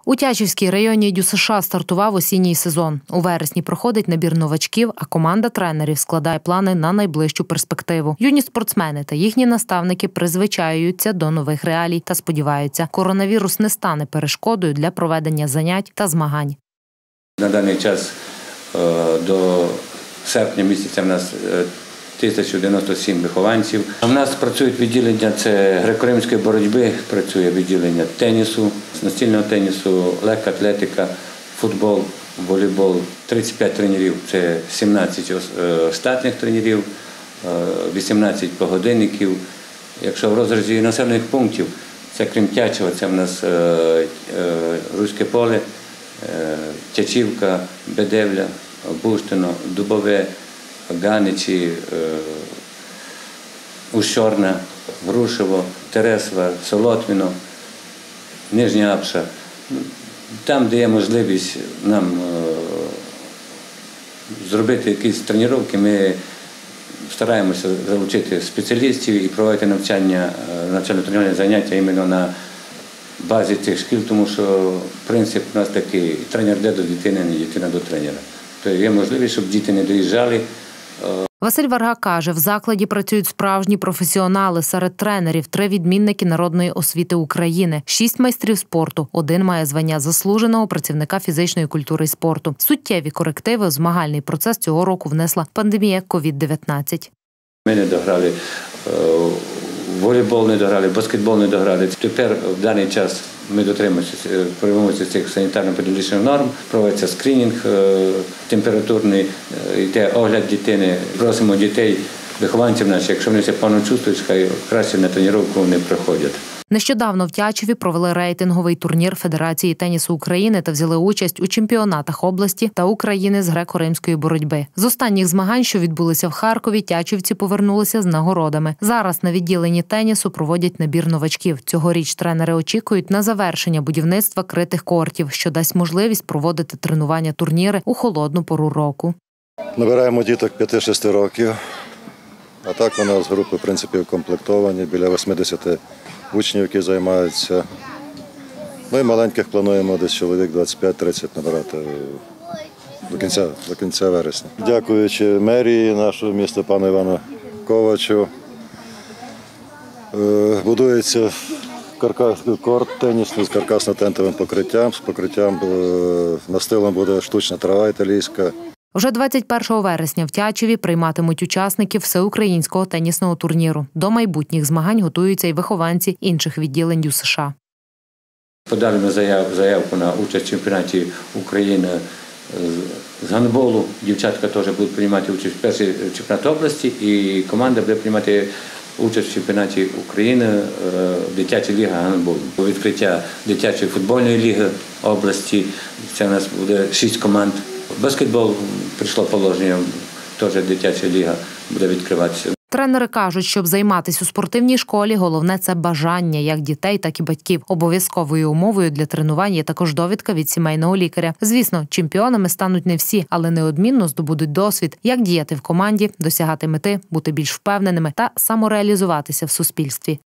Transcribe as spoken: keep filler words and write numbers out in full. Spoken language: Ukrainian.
У Тячівській районній ДЮСШ стартував осінній сезон. У вересні проходить набір новачків, а команда тренерів складає плани на найближчу перспективу. Юні спортсмени та їхні наставники призвичаюються до нових реалій та сподіваються, коронавірус не стане перешкодою для проведення занять та змагань. На даний час до серпня місяця в нас тисяча дев'яносто сім вихованців. У нас працюють відділення, це греко-римської боротьби, працює відділення тенісу, настільного тенісу, легка атлетика, футбол, волейбол. тридцять п'ять тренерів, це сімнадцять штатних тренерів, вісімнадцять погодинників. Якщо в розрізі населених пунктів, це крім Тячева, це в нас Руське поле, Тячівка, Бедевля, Буштино, Дубове, Ганичі, Ущорна, Грушево, Тересва, Солотвіно, Нижня Апша. Там, де є можливість нам зробити якісь тренування, ми стараємося залучити спеціалістів і проводити навчання, навчально-тренувальні заняття іменно на базі цих шкіл, тому що принцип у нас такий: тренер йде до дитини, а не дитина до тренера. Тобто є можливість, щоб діти не доїжджали. Василь Варга каже, в закладі працюють справжні професіонали. Серед тренерів – три відмінники народної освіти України, шість майстрів спорту, один має звання заслуженого працівника фізичної культури і спорту. Суттєві корективи у змагальний процес цього року внесла пандемія ковід дев'ятнадцять. Ми не дограли, волейбол не дограли, баскетбол не дограли. Тепер в даний час ми дотримуємося цих санітарно-педагогічних норм, проводиться скринінг температурний, йде огляд дитини. Просимо дітей, вихованців наших, якщо вони себе погано чувствують, хай краще на тренування не приходять. Нещодавно в Тячеві провели рейтинговий турнір Федерації тенісу України та взяли участь у чемпіонатах області та України з греко-римської боротьби. З останніх змагань, що відбулися в Харкові, тячівці повернулися з нагородами. Зараз на відділенні тенісу проводять набір новачків. Цьогоріч тренери очікують на завершення будівництва критих кортів, що дасть можливість проводити тренування-турніри у холодну пору року. Набираємо діток п'яти-шести років, а так у нас групи, в принципі, укомплектовані, біля восьмидесяти учнів, які займаються. Ми маленьких плануємо десь чоловік двадцять п'ять-тридцять набирати до кінця, до кінця вересня. Дякуючи мерії нашого міста, пану Івану Ковачу, будується корт тенісний з каркасно-тентовим покриттям, з покриттям настилом буде штучна трава італійська. Вже двадцять першого вересня в Тячеві прийматимуть учасників всеукраїнського тенісного турніру. До майбутніх змагань готуються й вихованці інших відділень ДЮСШ. Подали ми заявку на участь в чемпіонаті України з гандболу. Дівчатка теж будуть приймати участь в першій чемпіонаті області, і команда буде приймати участь в чемпіонаті України дитяча ліга гандболу. Відкриття дитячої футбольної ліги області. Це у нас буде шість команд. Баскетбол прийшло положення, теж дитяча ліга буде відкриватися. Тренери кажуть, щоб займатися у спортивній школі, головне – це бажання як дітей, так і батьків. Обов'язковою умовою для тренувань є також довідка від сімейного лікаря. Звісно, чемпіонами стануть не всі, але неодмінно здобудуть досвід, як діяти в команді, досягати мети, бути більш впевненими та самореалізуватися в суспільстві.